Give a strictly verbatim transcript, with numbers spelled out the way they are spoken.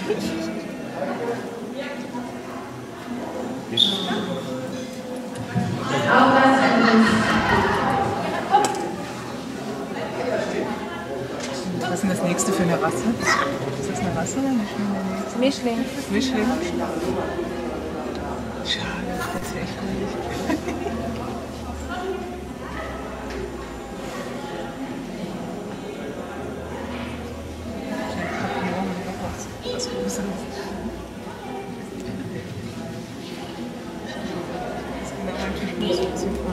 Was ist denn das nächste für eine Rasse? Ist das eine Rasse oder nicht? Mischling. Mischling? Schade, das ist ja echt cool. Was Größeres. Das ist genau mein Typ.